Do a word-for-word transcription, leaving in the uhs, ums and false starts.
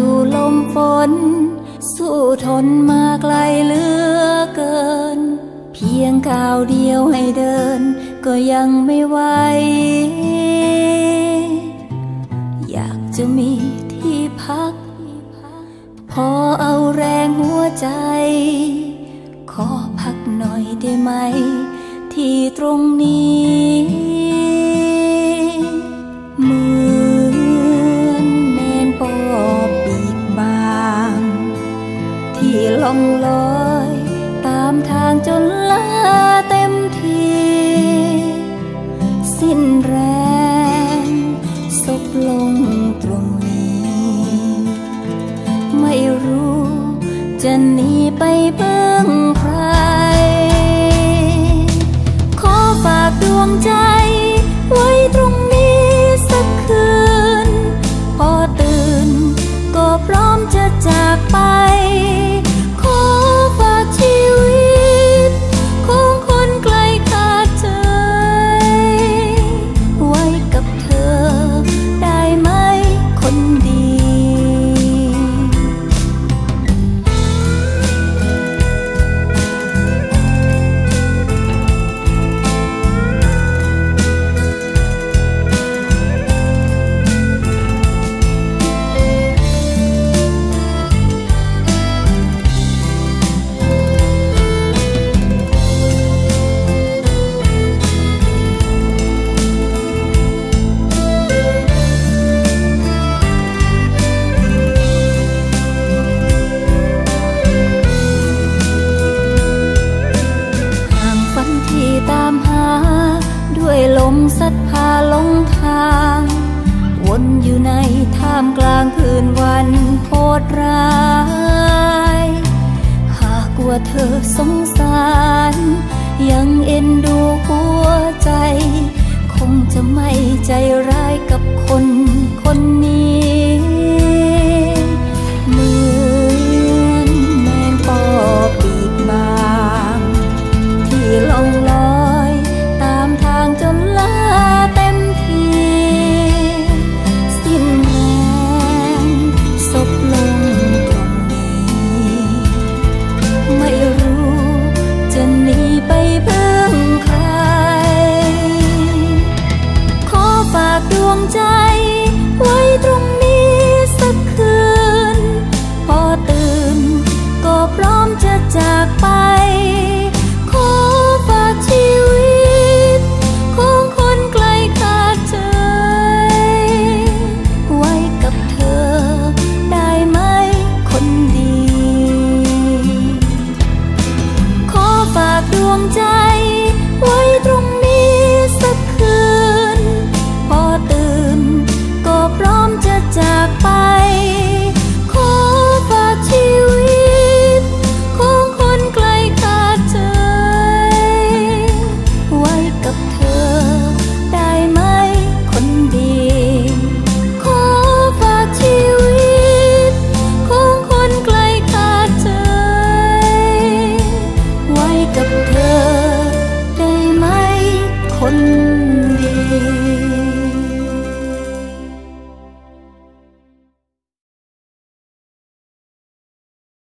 ลมฝนสู้ทนมาไกลเหลือเกินเพียงก้าวเดียวให้เดินก็ยังไม่ไหวอยากจะมีที่พักพอเอาแรงหัวใจขอพักหน่อยได้ไหมที่ตรงนี้เหมือนแมนปอปีกบางที่ล่องลอยตามทางจนลาเต็มทีสิ้นแรงซบลงตรงนี้ไม่รู้จะหนีไปเบื้องใครขอฝากดวงใจไว้ตรงนี้สักคืนพอตื่นก็พร้อมจะจากไปขอฝากชีวิตของคนไกลขาดใจไว้กับเธอได้ไหมคนดีตามหาด้วยลมสัดพาลงทางวนอยู่ในท่ามกลางคืนวันโหดร้ายหากว่าเธอสงสารยังเอ็นดูหัวใจคงจะไม่ใจร้ายกับคนคนนี้